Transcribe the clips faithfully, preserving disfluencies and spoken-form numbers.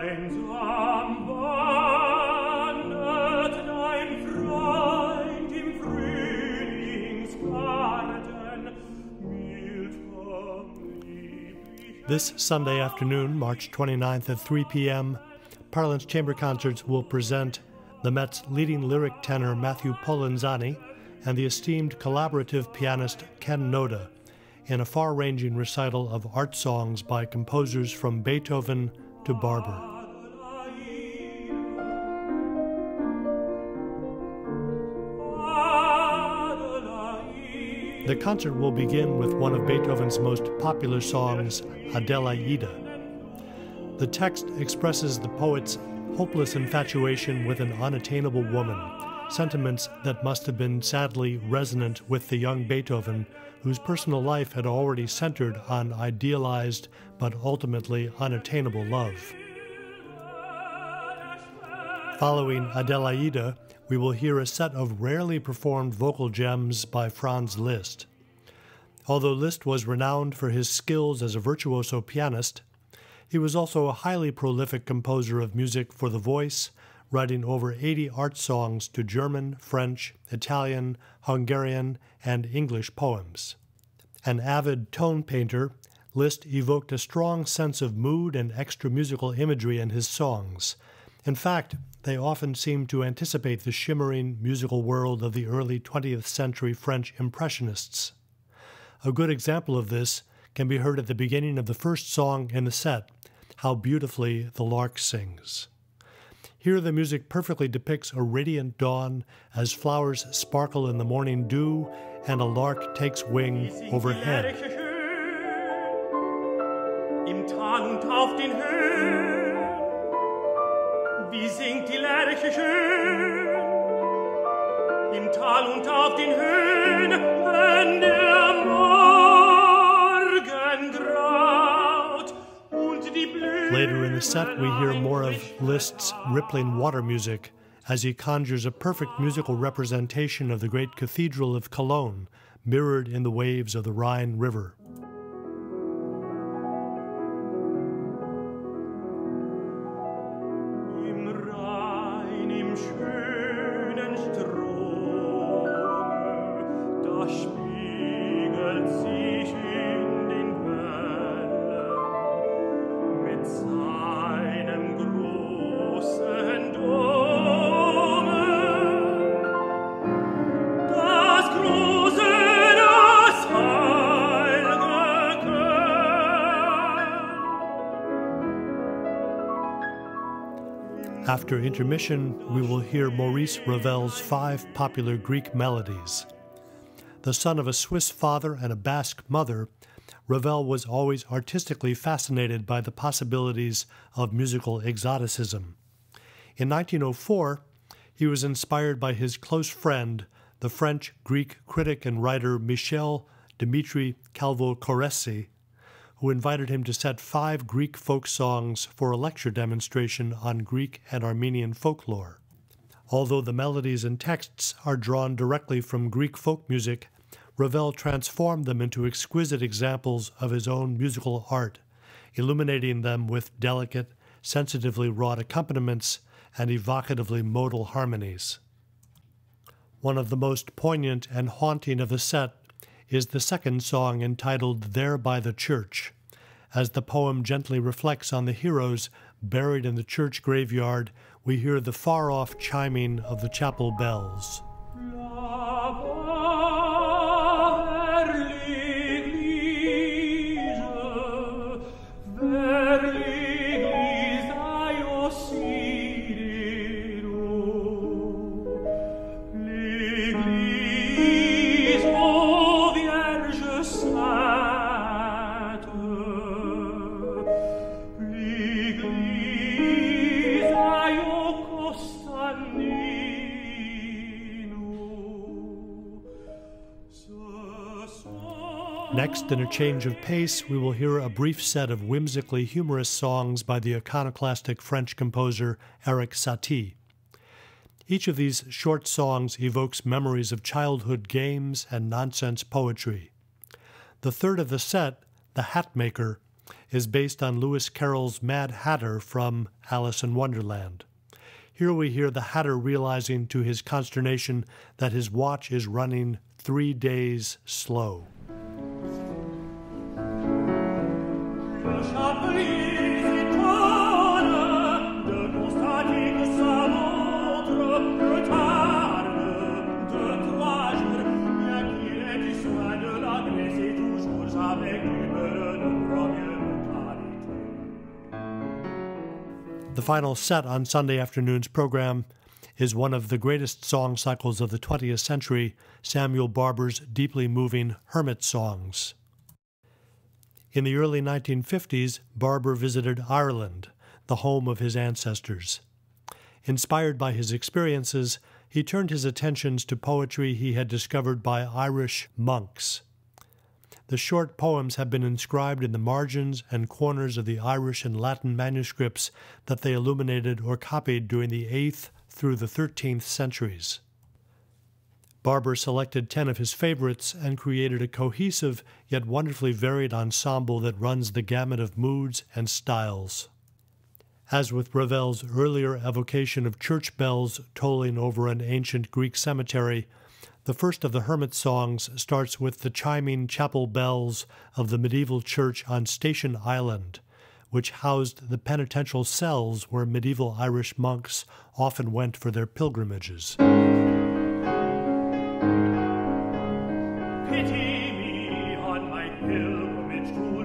Einsam wandert dein Freund im Frühlingsgarten, mild vom lieblichen. This Sunday afternoon, March twenty-ninth at three p m, Parlance Chamber Concerts will present the Met's leading lyric tenor Matthew Polenzani and the esteemed collaborative pianist Ken Noda in a far-ranging recital of art songs by composers from Beethoven to Barber. The concert will begin with one of Beethoven's most popular songs, Adelaide. The text expresses the poet's hopeless infatuation with an unattainable woman, sentiments that must have been sadly resonant with the young Beethoven, whose personal life had already centered on idealized but ultimately unattainable love. Following Adelaide, we will hear a set of rarely performed vocal gems by Franz Liszt. Although Liszt was renowned for his skills as a virtuoso pianist, he was also a highly prolific composer of music for the voice, writing over eighty art songs to German, French, Italian, Hungarian, and English poems. An avid tone painter, Liszt evoked a strong sense of mood and extra-musical imagery in his songs. In fact, they often seemed to anticipate the shimmering musical world of the early twentieth century French Impressionists. A good example of this can be heard at the beginning of the first song in the set, How Beautifully the Lark Sings. Here the music perfectly depicts a radiant dawn as flowers sparkle in the morning dew and a lark takes wing overhead. Im Tal und auf den Höhen, wie singt die Lerche schön. Im Tal und auf den Höhen, wenn der Morgen graut und die Blüten. Later in the set, we hear more of Liszt's rippling water music as he conjures a perfect musical representation of the great Cathedral of Cologne, mirrored in the waves of the Rhine River. After intermission, we will hear Maurice Ravel's five popular Greek melodies. The son of a Swiss father and a Basque mother, Ravel was always artistically fascinated by the possibilities of musical exoticism. In nineteen oh four, he was inspired by his close friend, the French Greek critic and writer Michel Dimitri Calvo-Corresi, who invited him to set five Greek folk songs for a lecture demonstration on Greek and Armenian folklore. Although the melodies and texts are drawn directly from Greek folk music, Ravel transformed them into exquisite examples of his own musical art, illuminating them with delicate, sensitively wrought accompaniments and evocatively modal harmonies. One of the most poignant and haunting of the set is the second song entitled There by the Church, as the poem gently reflects on the heroes buried in the church graveyard. We hear the far-off chiming of the chapel bells. Next, in a change of pace, we will hear a brief set of whimsically humorous songs by the iconoclastic French composer Erik Satie. Each of these short songs evokes memories of childhood games and nonsense poetry. The third of the set, The Hat Maker, is based on Lewis Carroll's Mad Hatter from Alice in Wonderland. Here we hear the Hatter realizing to his consternation that his watch is running three days slow. The final set on Sunday afternoon's program is one of the greatest song cycles of the twentieth century, Samuel Barber's deeply moving Hermit songs. In the early nineteen fifties, Barber visited Ireland, the home of his ancestors. Inspired by his experiences, he turned his attentions to poetry he had discovered by Irish monks. The short poems have been inscribed in the margins and corners of the Irish and Latin manuscripts that they illuminated or copied during the eighth through the thirteenth centuries. Barber selected ten of his favorites and created a cohesive yet wonderfully varied ensemble that runs the gamut of moods and styles. As with Ravel's earlier evocation of church bells tolling over an ancient Greek cemetery, the first of the Hermit songs starts with the chiming chapel bells of the medieval church on Station Island, which housed the penitential cells where medieval Irish monks often went for their pilgrimages. Pity me on my pilgrimage to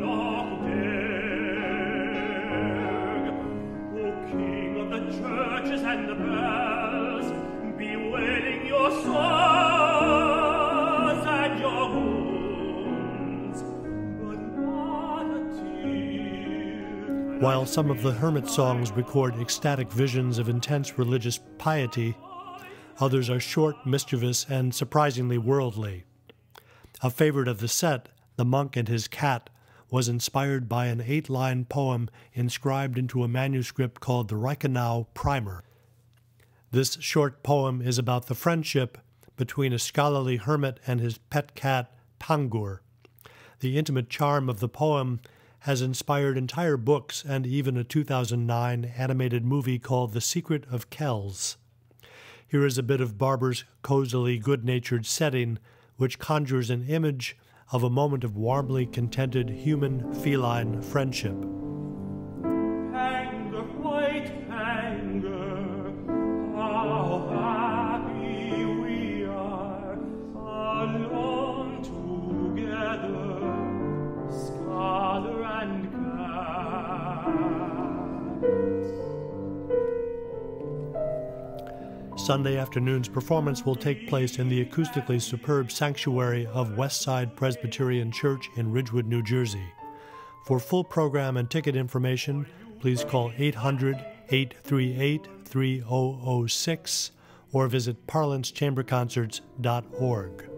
Lochberg, O King of the churches and the bells, bewailing your swords and your wounds, but not a tear. While some of the Hermit songs record ecstatic visions of intense religious piety, others are short, mischievous, and surprisingly worldly. A favorite of the set, The Monk and His Cat, was inspired by an eight-line poem inscribed into a manuscript called the Reichenau Primer. This short poem is about the friendship between a scholarly hermit and his pet cat, Pangur. The intimate charm of the poem has inspired entire books and even a two thousand nine animated movie called The Secret of Kells. Here is a bit of Barber's cozily good-natured setting, which conjures an image of a moment of warmly contented human-feline friendship. Anger, white anger, how happy we are, alone together, scholar and cat. Sunday afternoon's performance will take place in the acoustically superb sanctuary of West Side Presbyterian Church in Ridgewood, New Jersey. For full program and ticket information, please call eight hundred, eight three eight, three zero zero six or visit parlance chamber concerts dot org.